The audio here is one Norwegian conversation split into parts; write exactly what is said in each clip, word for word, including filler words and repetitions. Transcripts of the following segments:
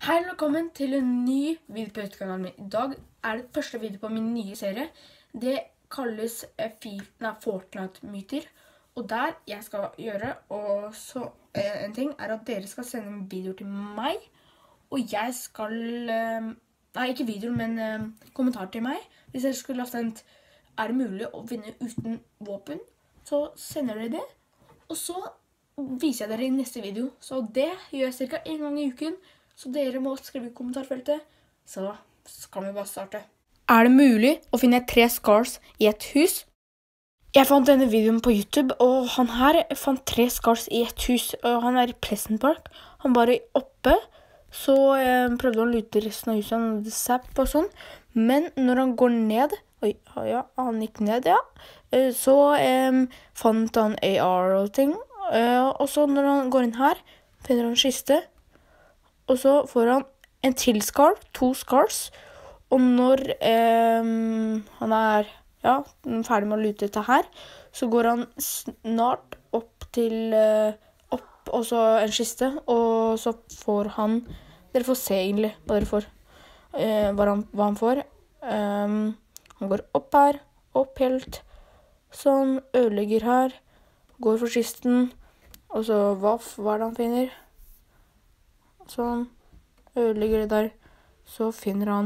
Hei, velkommen til en ny video på YouTube-kanalen min. I dag er det første video på min nye serie. Det kalles Fortnite-myter. Og der jeg skal gjøre, og så en ting er at dere skal sende en video til meg. Og jeg skal, nei ikke video, men kommentar til meg. Hvis dere skulle ha sendt, er det mulig å vinne uten våpen, så sender dere det. Og så viser jeg dere i neste video. Så det gjør jeg cirka en gang i uken. Så dere må skrive i kommentarfeltet, så skal vi bare starte. Er det mulig å finne tre scars i et hus? Jeg fant denne videoen på YouTube, og han her fant tre scars i et hus. Og han er i Pleasant Park. Han bare oppe, så eh, prøvde han å lute resten av huset, han hadde zapp og sånn. Men når han går ned, oi, ja, han gikk ned, ja, eh, så eh, fant han A R og ting. Eh, og så når han går inn her, finner han kiste. Og så får han en til scar, to scars, og når eh, han er ja, ferdig med å lute dette her, så går han snart opp til eh, opp, og så en kiste, og så får han, dere får se egentlig hva dere får, eh, hva, han, hva han får. Um, han går opp her, opp helt, sånn, ødelegger her, går for kisten, og så hva, hva er det han finner? Sånn, ødelegger det der, så finner han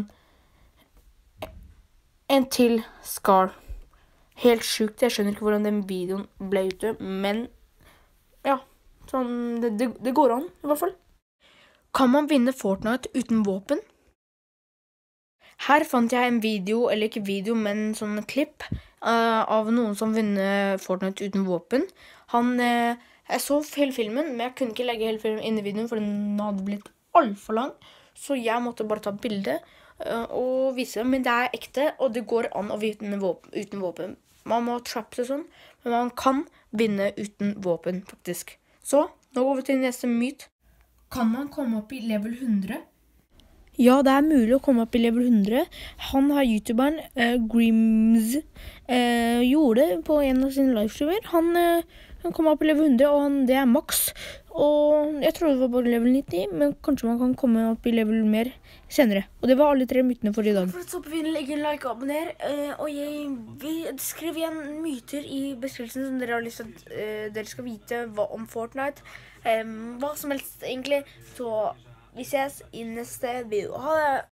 en til scar. Helt sjukt, jeg skjønner ikke hvordan den videoen ble ute, men ja, sånn, det, det, det går an i hvert fall. Kan man vinne Fortnite uten våpen? Her fant jeg en video, eller ikke video, men sånn klipp uh, av noen som vinner Fortnite uten våpen. Han... Uh, Jeg så hele filmen, men jeg kunne ikke legge hele filmen inn i videoen, for den hadde blitt alt for lang. Så jeg måtte bare ta bildet uh, og vise det. Men det er ekte, og det går an å vinne våpen, uten våpen. Man må trappe seg sånn, men man kan vinne uten våpen, faktisk. Så, nå går vi til neste myt. Kan man komme opp i level hundre? Ja, det er mulig å komme opp i level hundre. Han har youtuberen, uh, Grims, uh, gjorde det på en av sine livestreamer. Han... Uh, Han kom opp i level hundre, og han, det er maks. Og jeg tror det var bare level nitti, men kanskje man kan komme opp i level mer senere. Og det var alle tre mytene for i dag. For å stoppe videoen, legg en like og abonner. Uh, og jeg vil skrive igjen myter i beskrivelsen som dere har lyst til at uh, dere skal vite hva om Fortnite. Um, hva som helst egentlig. Så vi ses i neste video. Ha det!